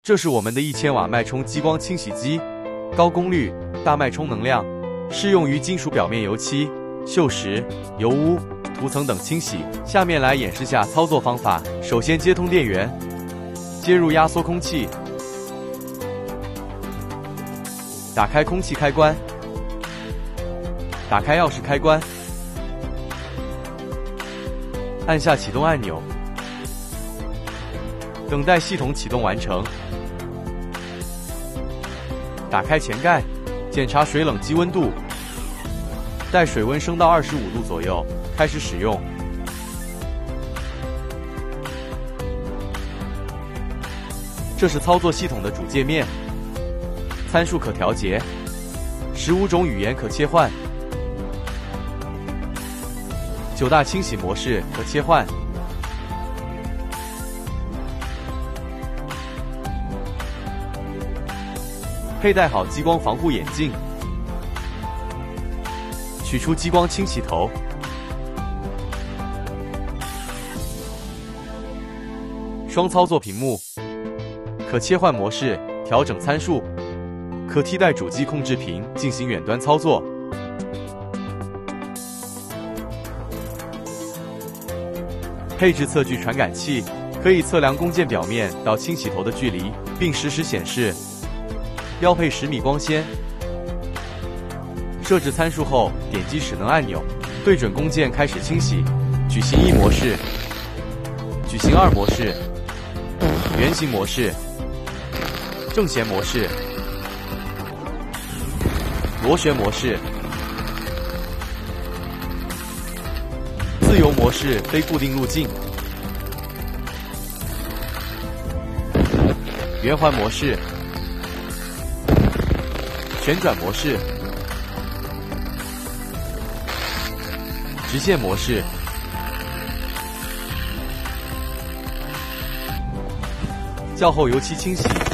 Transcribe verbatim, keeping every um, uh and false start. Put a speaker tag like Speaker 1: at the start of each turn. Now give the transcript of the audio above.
Speaker 1: 这是我们的一千瓦脉冲激光清洗机，高功率、大脉冲能量，适用于金属表面油漆、锈蚀、油污、涂层等清洗。下面来演示下操作方法。首先接通电源，接入压缩空气，打开空气开关，打开钥匙开关，按下启动按钮，等待系统启动完成。打开前盖，检查水冷机温度，待水温升到二十五度左右，开始使用。这是操作系统的主界面，参数可调节，十五种语言可切换，九大清洗模式可切换。佩戴好激光防护眼镜，取出激光清洗头，双操作屏幕，可切换模式，调整参数，可替代主机控制屏进行远端操作。配置测距传感器，可以测量工件表面到清洗头的距离，并实时显示。标配十米光纤。设置参数后，点击使能按钮，对准工件开始清洗。矩形一模式、矩形二模式、圆形模式、正弦模式、螺旋模式、自由模式非固定路径、圆环模式、旋转模式、直线模式、较后油漆清洗